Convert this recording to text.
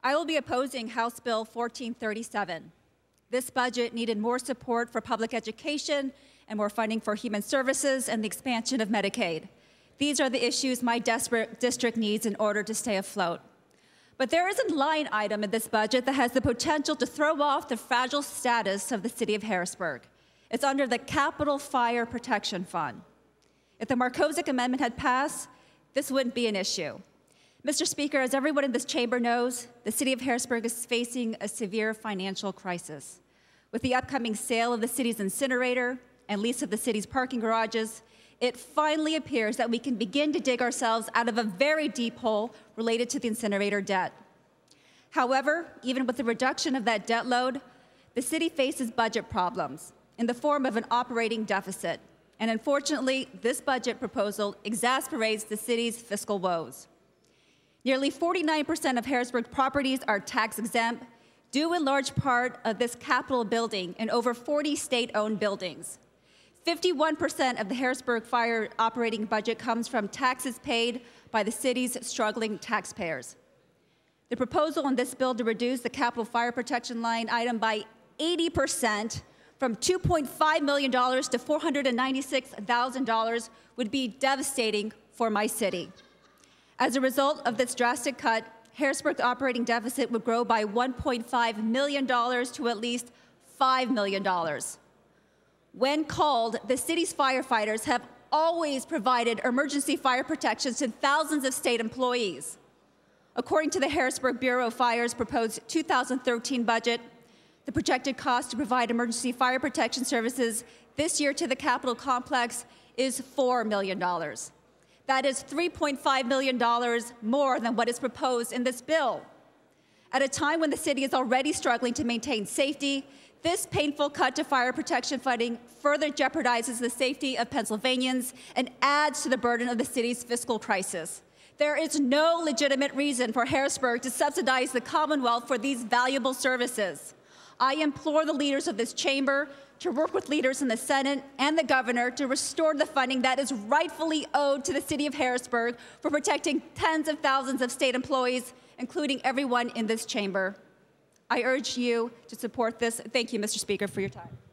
I will be opposing House Bill 1437. This budget needed more support for public education and more funding for human services and the expansion of Medicaid. These are the issues my district needs in order to stay afloat. But there is a line item in this budget that has the potential to throw off the fragile status of the city of Harrisburg. It's under the Capital Fire Protection Fund. If the Markozik Amendment had passed, this wouldn't be an issue. Mr. Speaker, as everyone in this chamber knows, the city of Harrisburg is facing a severe financial crisis. With the upcoming sale of the city's incinerator and lease of the city's parking garages, it finally appears that we can begin to dig ourselves out of a very deep hole related to the incinerator debt. However, even with the reduction of that debt load, the city faces budget problems in the form of an operating deficit. And unfortunately, this budget proposal exacerbates the city's fiscal woes. Nearly 49% of Harrisburg properties are tax exempt, due in large part of this Capitol building and over 40 state-owned buildings. 51% of the Harrisburg Fire operating budget comes from taxes paid by the city's struggling taxpayers. The proposal in this bill to reduce the Capital Fire Protection line item by 80% from $2.5 million to $496,000 would be devastating for my city. As a result of this drastic cut, Harrisburg's operating deficit would grow by $1.5 million to at least $5 million. When called, the city's firefighters have always provided emergency fire protections to thousands of state employees. According to the Harrisburg Bureau of Fire's proposed 2013 budget, the projected cost to provide emergency fire protection services this year to the Capitol complex is $4 million. That is $3.5 million more than what is proposed in this bill. At a time when the city is already struggling to maintain safety, this painful cut to fire protection funding further jeopardizes the safety of Pennsylvanians and adds to the burden of the city's fiscal crisis. There is no legitimate reason for Harrisburg to subsidize the Commonwealth for these valuable services. I implore the leaders of this chamber to work with leaders in the Senate and the governor to restore the funding that is rightfully owed to the city of Harrisburg for protecting tens of thousands of state employees, including everyone in this chamber. I urge you to support this. Thank you, Mr. Speaker, for your time.